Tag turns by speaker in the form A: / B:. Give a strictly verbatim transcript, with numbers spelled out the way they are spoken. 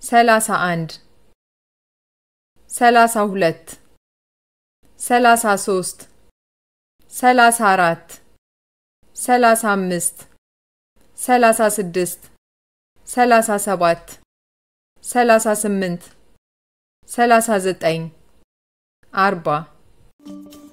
A: ሰላሳ አንድ ሰላሳ ሁለት ሰላሳ ሶስት ሰላሳ አራት ሰላሳ አምስት ሰላሳ ስድስት ሰላሳ ሰባት ሰላሳ ስምንት ሰላሳ ዘጠኝ አርባ